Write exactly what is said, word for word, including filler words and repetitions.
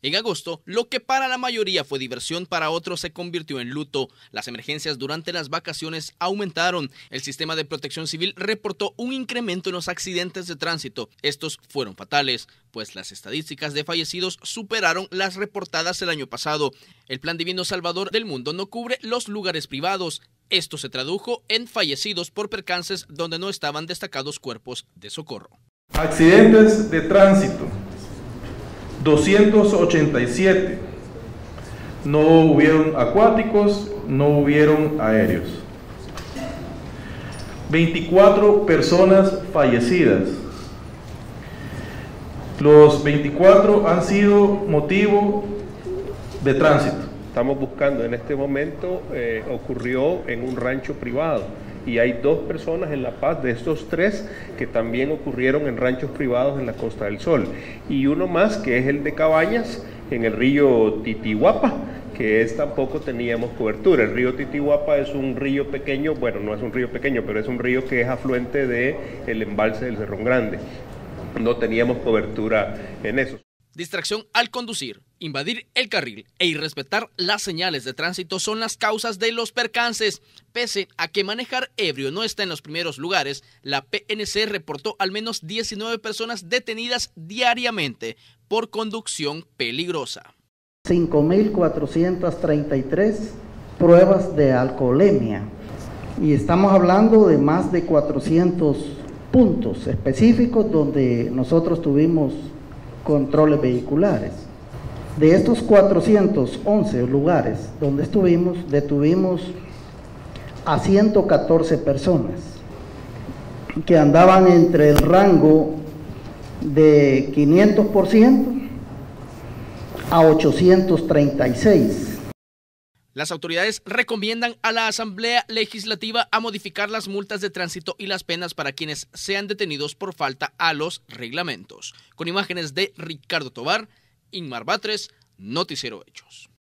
En agosto, lo que para la mayoría fue diversión, para otros se convirtió en luto. Las emergencias durante las vacaciones aumentaron. El sistema de protección civil reportó un incremento en los accidentes de tránsito. Estos fueron fatales, pues las estadísticas de fallecidos superaron las reportadas el año pasado. El Plan Divino Salvador del Mundo no cubre los lugares privados. Esto se tradujo en fallecidos por percances donde no estaban destacados cuerpos de socorro. Accidentes de tránsito. doscientos ochenta y siete, no hubieron acuáticos, no hubieron aéreos. veinticuatro personas fallecidas. Los veinticuatro han sido motivo de tránsito. Estamos buscando en este momento, eh, ocurrió en un rancho privado. Y hay dos personas en La Paz, de estos tres, que también ocurrieron en ranchos privados en la Costa del Sol. Y uno más, que es el de Cabañas, en el río Titihuapa, que es tampoco teníamos cobertura. El río Titihuapa es un río pequeño, bueno, no es un río pequeño, pero es un río que es afluente del embalse del Cerrón Grande. No teníamos cobertura en eso. Distracción al conducir, invadir el carril e irrespetar las señales de tránsito son las causas de los percances. Pese a que manejar ebrio no está en los primeros lugares, la P N C reportó al menos diecinueve personas detenidas diariamente por conducción peligrosa. cinco mil cuatrocientas treinta y tres pruebas de alcoholemia y estamos hablando de más de cuatrocientos puntos específicos donde nosotros tuvimos controles vehiculares. De estos cuatrocientos once lugares donde estuvimos, detuvimos a ciento catorce personas que andaban entre el rango de quinientos por ciento a ochocientos treinta y seis. Las autoridades recomiendan a la Asamblea Legislativa a modificar las multas de tránsito y las penas para quienes sean detenidos por falta a los reglamentos. Con imágenes de Ricardo Tobar, Inmar Batres, Noticiero Hechos.